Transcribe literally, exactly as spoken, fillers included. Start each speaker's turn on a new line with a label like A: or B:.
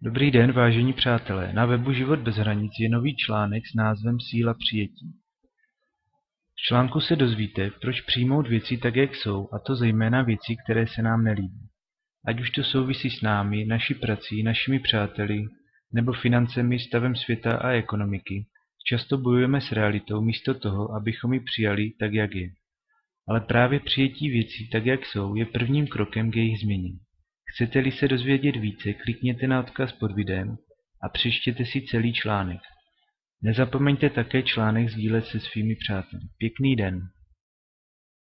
A: Dobrý den, vážení přátelé. Na webu Život bez hranic je nový článek s názvem Síla přijetí. V článku se dozvíte, proč přijmout věci tak, jak jsou, a to zejména věci, které se nám nelíbí. Ať už to souvisí s námi, naší prací, našimi přáteli, nebo financemi, stavem světa a ekonomiky. Často bojujeme s realitou místo toho, abychom ji přijali tak, jak je. Ale právě přijetí věcí tak, jak jsou, je prvním krokem k jejich změně. Chcete-li se dozvědět více, klikněte na odkaz pod videem a přečtěte si celý článek. Nezapomeňte také článek sdílet se svými přáteli. Pěkný den.